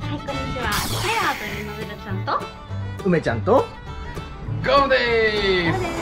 はい、こんにちは。タイラーというのべるちゃんと梅ちゃんとゴーでーす。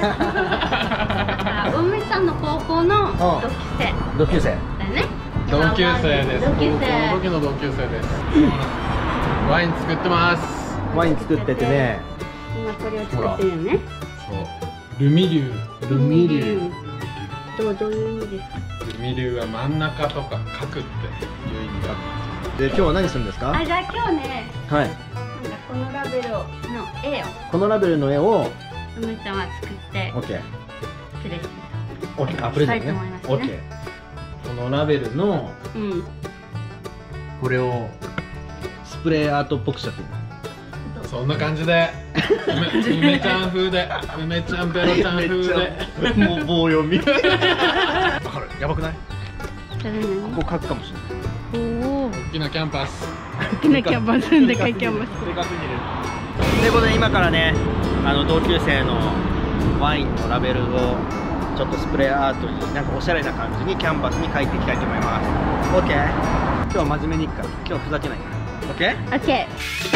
梅ちゃんの高校の同級生だよね。 同級生です。 同級生。 高校の時の同級生です。ワイン作ってます。 ワイン作っててね。 今これを作ってるよね。 そう。ルミリュウ。 ルミリュウ。どういう意味ですか？ ルミリュウは真ん中とか角っていう意味が。 で、今日は何するんですか？ じゃあ今日ね。 はい。 このラベルの絵を。 このラベルの絵を。 梅ちゃんは作って。 オッケー。 プレゼント。オッケー。あ、プレゼントね。オッケー。このラベルの。これを。スプレーアートっぽくしちゃってる。 そんな感じで。梅ちゃん風で。梅ちゃんベロちゃん風で。 もう棒読み。わかる。やばくない？ここ書くかもしれない。 大きなキャンパス。 大きなキャンパス。でかいキャンパス。 ということで今からね、同級生のワインのラベルをちょっとスプレーアートになんかおしゃれな感じにキャンバスに書いていきたいと思います。オッケー。今日は真面目にいくから。今日はふざけないから。オッケー？ オッケー。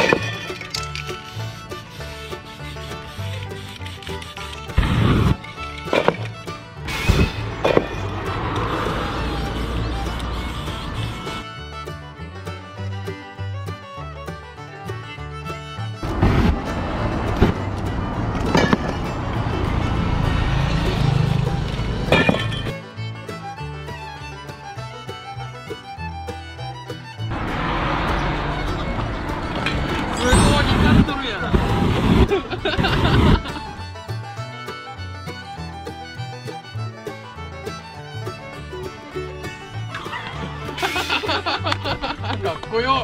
かっこよ。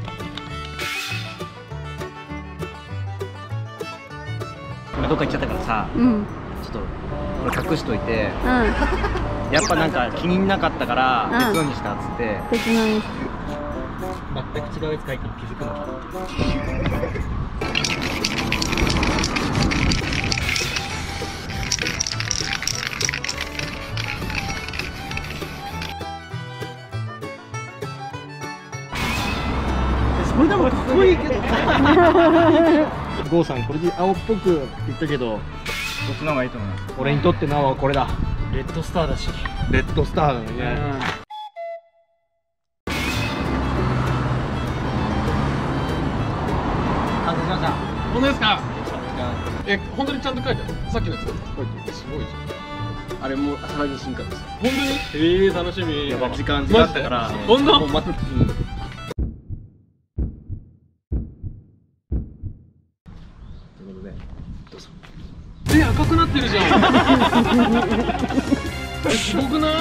今どっか行っちゃったからさ、ちょっとこれ隠しといて、やっぱなんか気になかったから別のにしたっつって。 別のに。 全く違うやつ書いて気づくのか。これでもかっこいいけど。ゴーさんこれで青っぽくって言ったけど、こっちの方がいいと思います。俺にとっての青はこれだ。レッドスターだし。レッドスターなのにね。完成しました。 本当ですか？本当にちゃんと書いてある。さっきのやつ。すごいじゃん。 あれも朝ラギ進化です。 本当に？楽しみ。 やば時間あったから。 本当？赤くなってるじゃん。すごくない？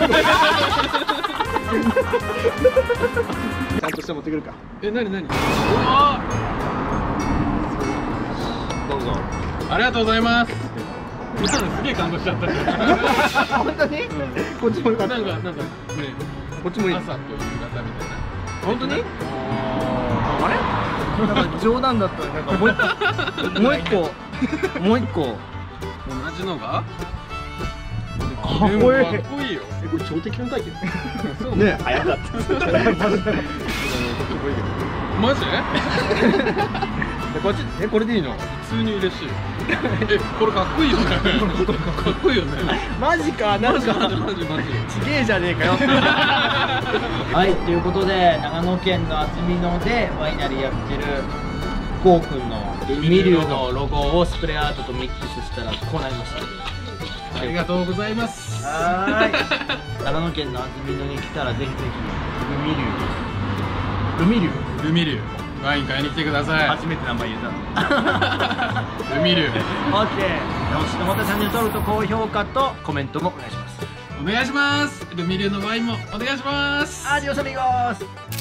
ちゃんとして持ってくるか。 なに？うわどうぞ。 ありがとうございます。すげえ感動しちゃった。 本当に？こっちもよかった。 なんかね、 こっちもいい。 朝と夕方みたいな。 本当に？あれ？なんか冗談だったらなんかもう一個。 同じのが？ かっこいい。 かっこいいよ。 これ超適当に書いてる。 そうね、早かった。 マジ？ こっちこれでいいの？ 普通に嬉しい。これかっこいいよね。かっこいいよね。 マジか、なんかマジ。 ちげえじゃねえかよ。はい、ということで長野県の安曇野でワイナリーやってるゴーくんのルミリュウのロゴをスプレーアートとミックスしたらこうなりました。 ありがとうございます。 はい。長野県の安曇野に来たらぜひぜひルミリュウワイン買いに来てください。 初めて名前言えた。 ルミリュウ。 オッケー。よし、またチャンネル登録と高評価とコメントもお願いします。 お願いします。ルミリュウのワインもお願いします。 アディオスアミゴス。